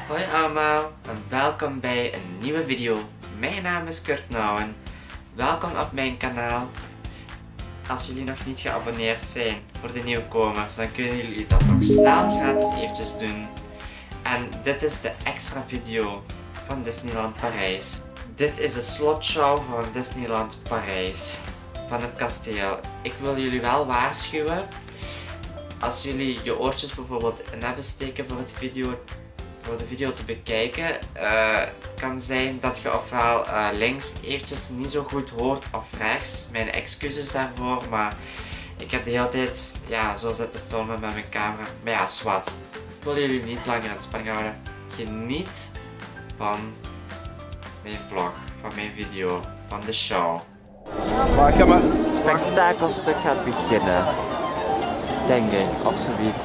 Hoi allemaal en welkom bij een nieuwe video. Mijn naam is Kurt Nouwen. Welkom op mijn kanaal. Als jullie nog niet geabonneerd zijn voor de nieuwkomers, dan kunnen jullie dat nog snel gratis eventjes doen. En dit is de extra video van Disneyland Parijs. Dit is de slotshow van Disneyland Parijs, van het kasteel. Ik wil jullie wel waarschuwen, als jullie je oortjes bijvoorbeeld in hebben steken voor de video te bekijken, het kan zijn dat je ofwel links eventjes niet zo goed hoort of rechts. Mijn excuses daarvoor, maar ik heb de hele tijd zo zitten filmen met mijn camera. Maar ja, zwart. Ik wil jullie niet langer in spanning houden. Geniet van mijn vlog, van mijn video, van de show. Het spektakelstuk gaat beginnen. Denk ik, of zoiets.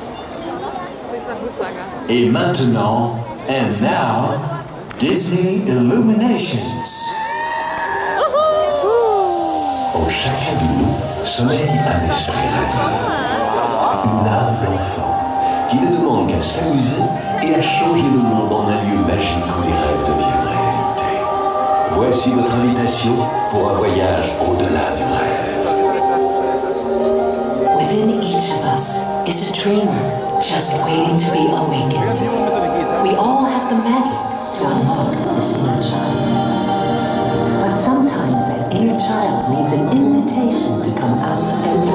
Et maintenant, and now, Disney Illuminations. Au chacun de nous sommeille un esprit rêveur, une âme d'enfant qui ne demande qu'à s'amuser et à changer le monde en un lieu magique où les rêves deviennent réalité. Voici votre invitation pour un voyage au-delà du rêve. Within each of us is a dreamer just waiting to be awakened. We all have the magic to unlock this inner child. But sometimes that inner child needs an invitation to come out and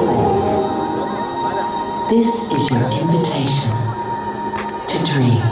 play. This is your invitation to dream.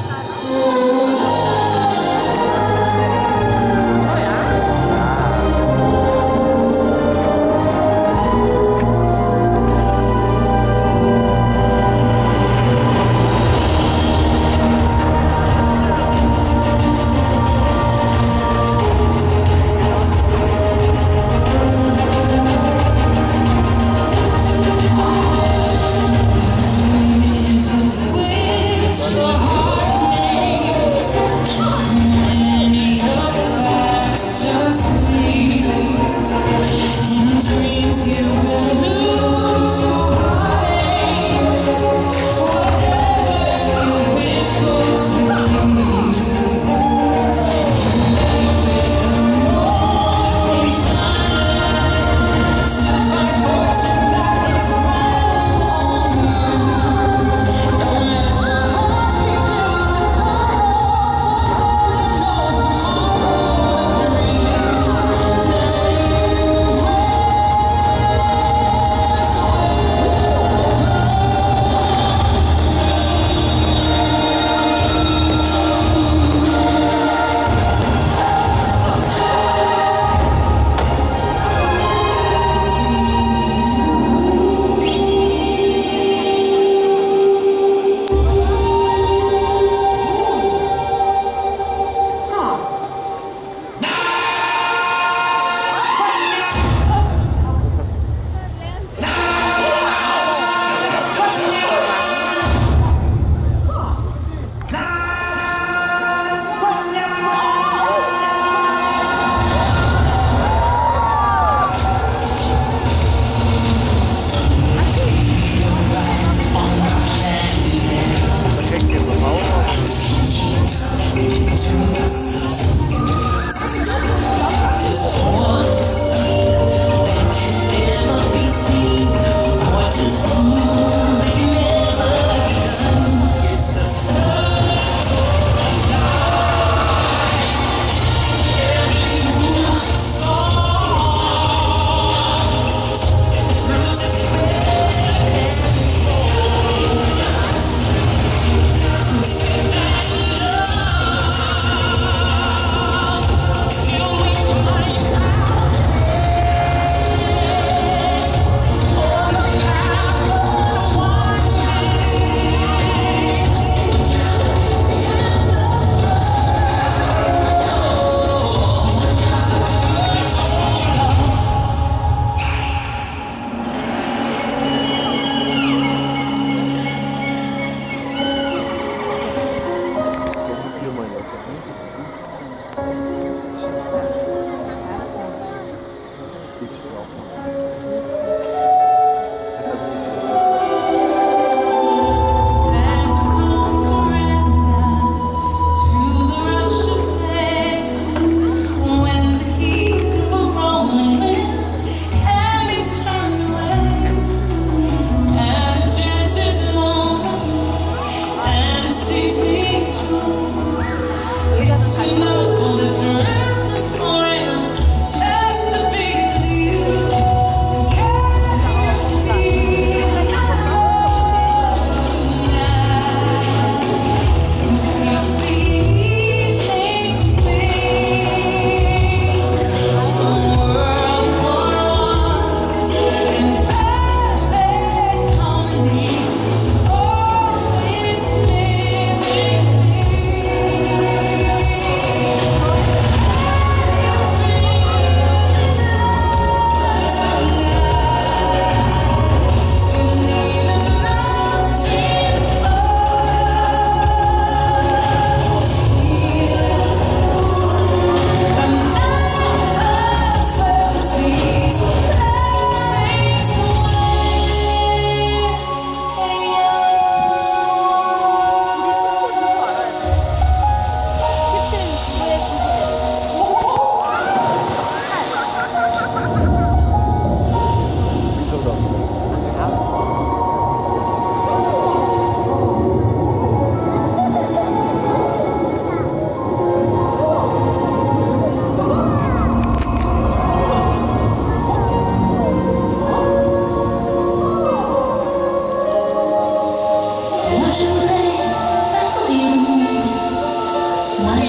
Wait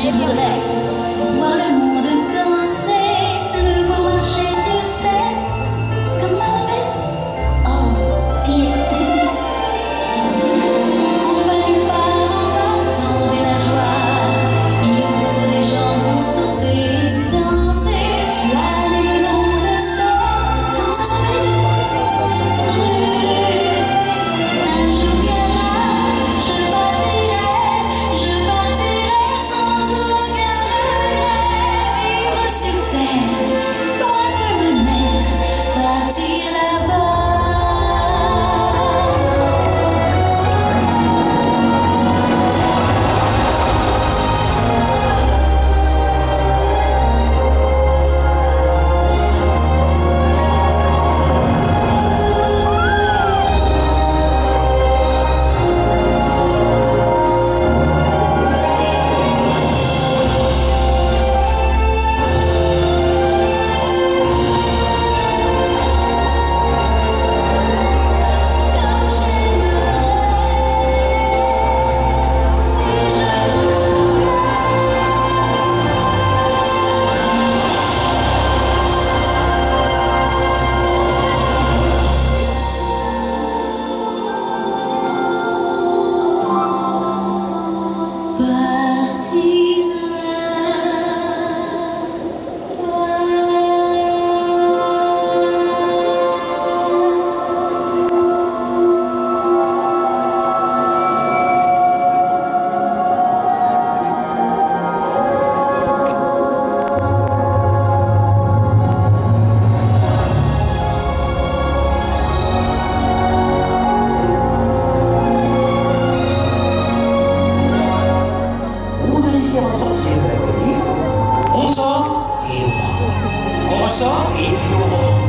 J'aimerais voir le monde danser, le voir marcher sur scène. Comment ça s'appelle? Oh, piété. On va nulle part en battant des nageoires. Il faut des gens pour sauter, danser, flâner le long de sol. Comment ça s'appelle? Un jour viendra, je partirai sans aucun regret, vivre sur terre, loin de ma mère, partir là-bas. Comme j'aimerais, si je partir On vérifie avant de sortir de la colonie. On sort et on rentre. On ressort et puis on rentre.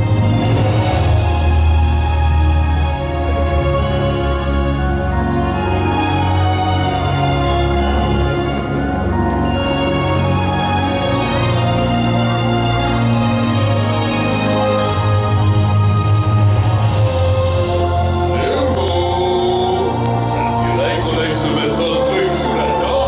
Ça dirait qu'on aille se mettre un truc sous la dent.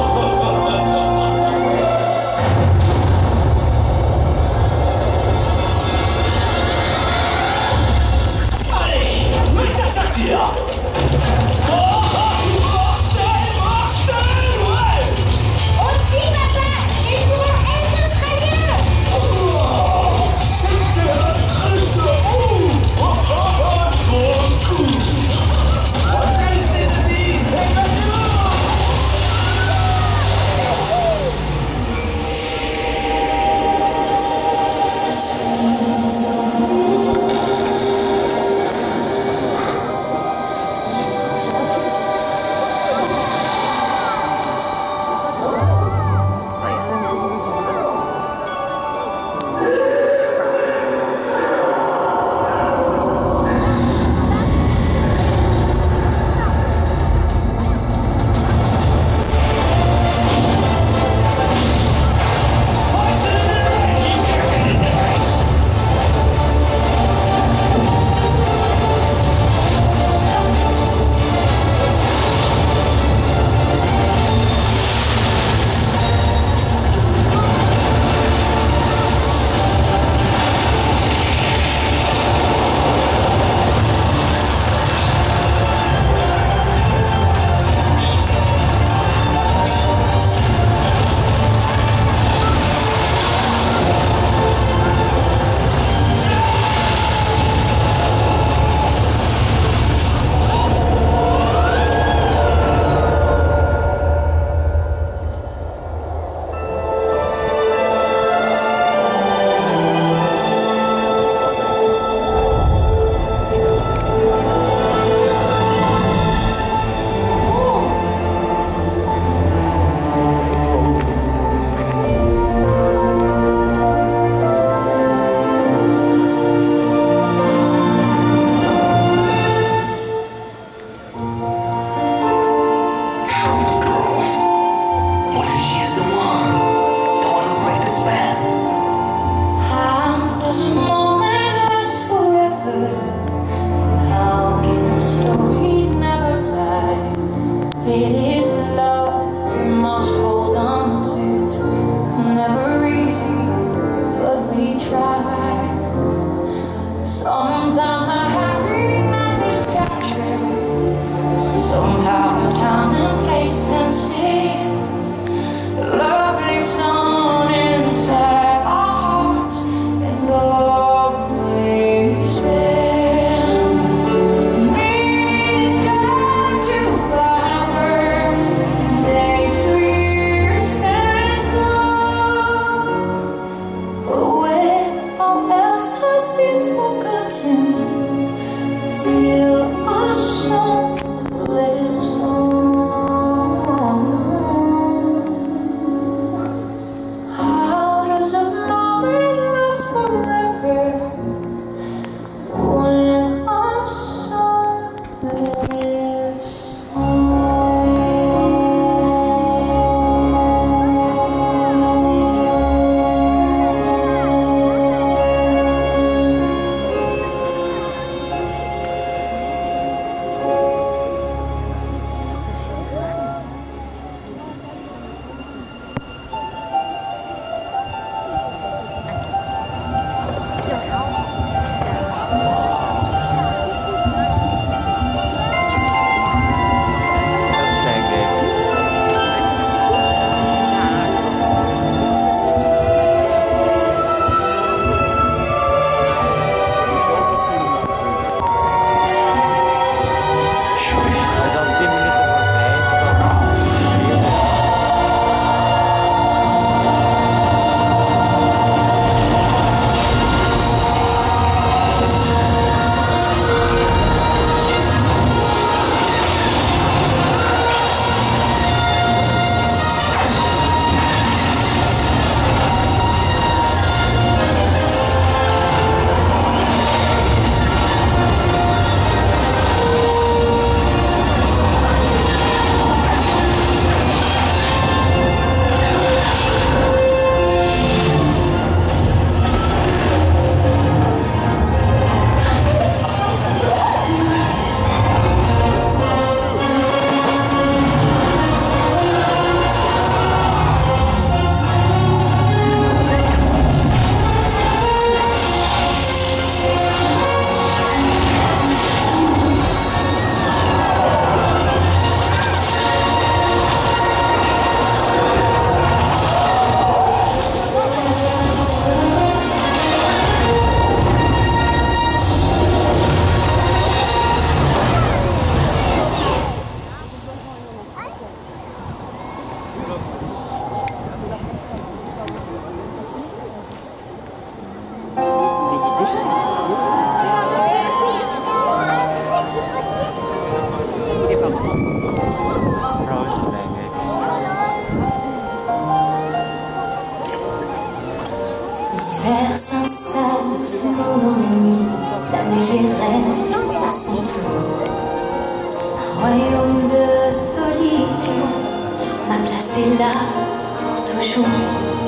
s'installe doucement dans la nuit. La neige et rêve à son tour. Un royaume de solitude. Ma place est là pour toujours.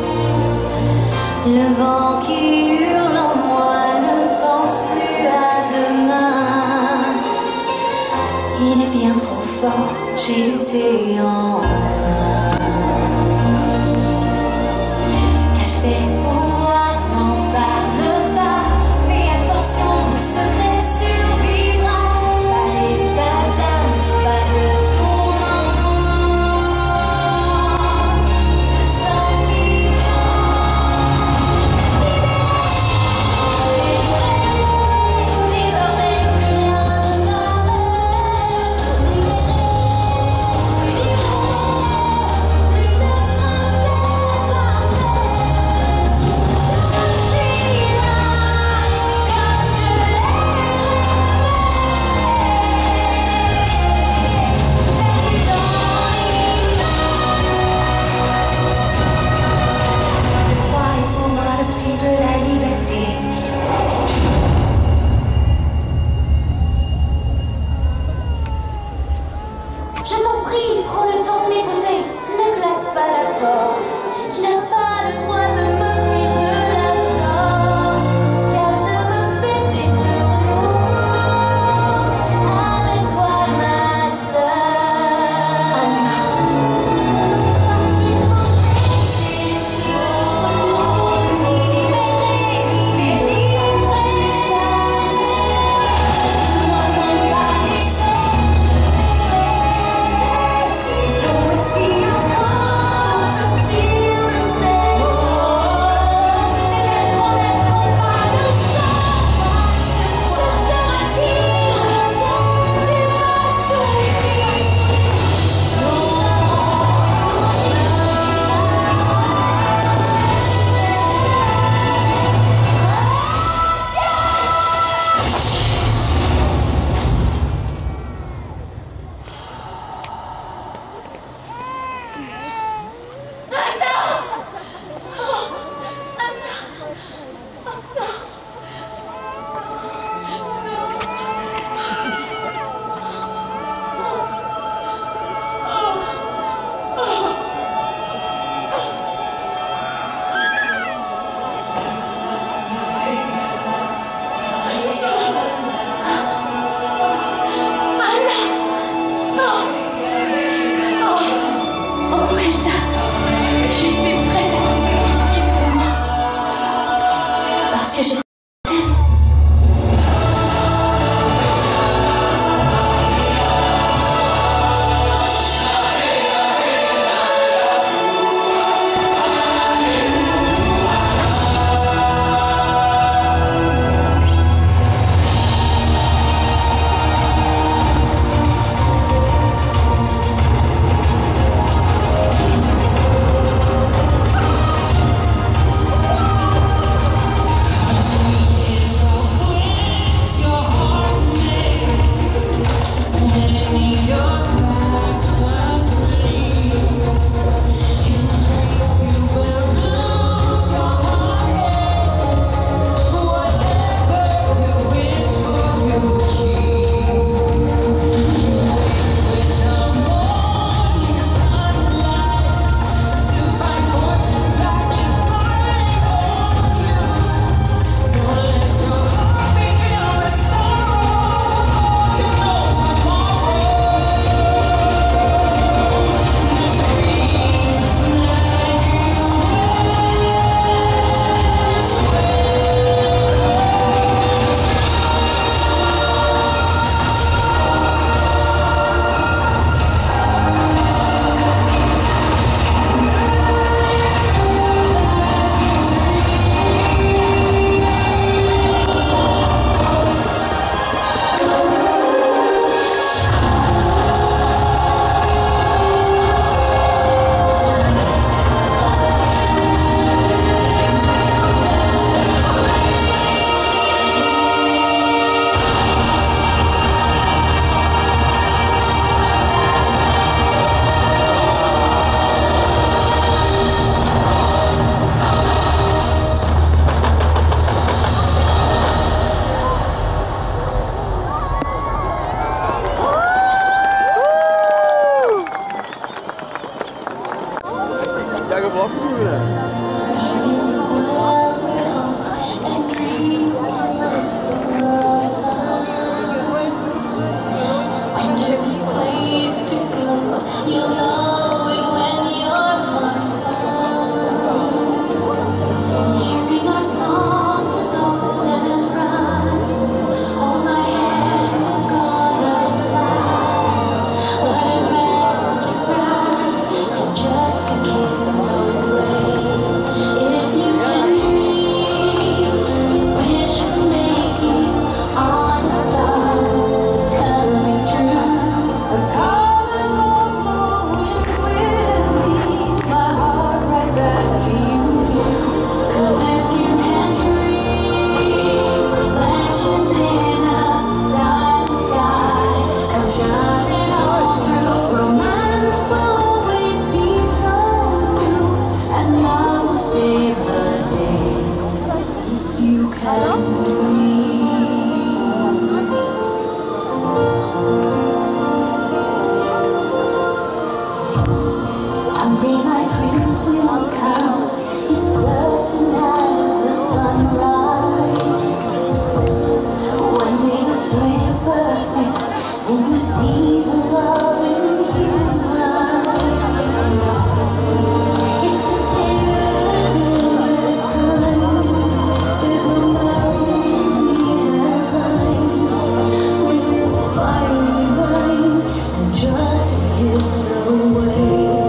Le vent qui hurle en moi ne pense plus à demain. Il est bien trop fort, j'ai lutté en vain. Cache tes pouvoirs, n'en parle pas. Fais attention, le secret survivra. Pas d'état d'âme, pas de tourment. De sentiments. Désormais plus rien n'arrête. Ja, je blijft vroeger. Someday my prince will come, it's certain as the sunrise. One day the slipper fits, then you see the love in his eyes. It's a tale as time, there's no mountain we can't climb. We're finally mine, and just a kiss away.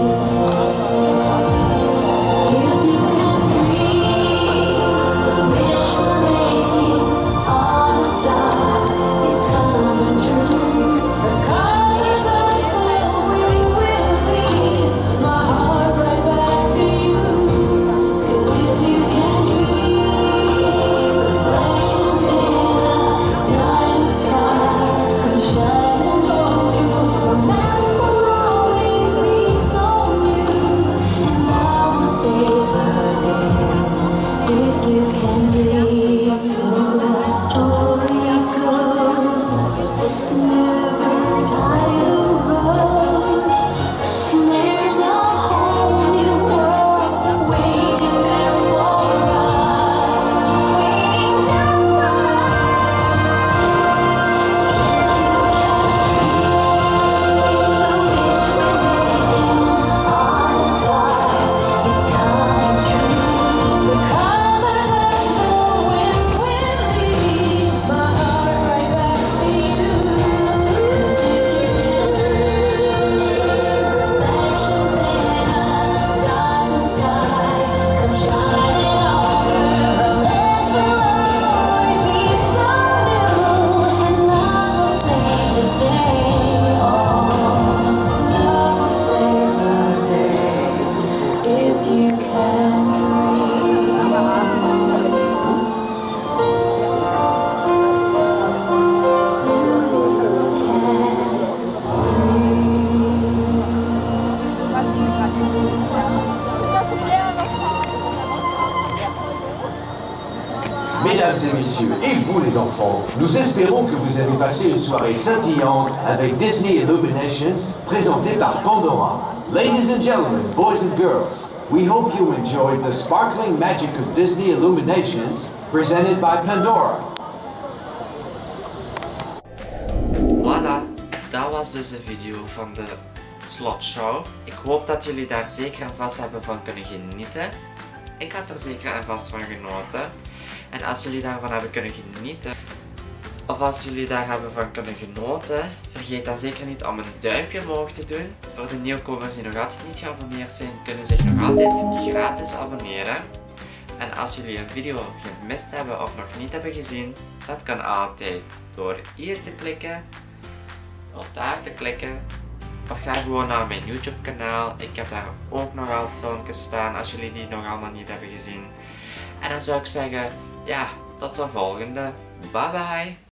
Mesdames et messieurs, et vous les enfants, nous espérons que vous avez passé une soirée scintillante avec Disney Illuminations, présentée par Pandora. Ladies and gentlemen, boys and girls, we hope you enjoyed the sparkling magic of Disney Illuminations, presented by Pandora. Voilà, dat was dus de video van de slotshow. Ik hoop dat jullie daar zeker en vast hebben van kunnen genieten. Ik had er zeker en vast van genoten. En als jullie daarvan hebben kunnen genieten, of als jullie daar hebben van kunnen genoten, vergeet dan zeker niet om een duimpje omhoog te doen. Voor de nieuwkomers die nog altijd niet geabonneerd zijn, kunnen zich nog altijd gratis abonneren. En als jullie een video gemist hebben of nog niet hebben gezien, dat kan altijd door hier te klikken, of daar te klikken. Of ga gewoon naar mijn YouTube kanaal. Ik heb daar ook nogal filmpjes staan als jullie die nog allemaal niet hebben gezien. En dan zou ik zeggen, ja, tot de volgende. Bye bye.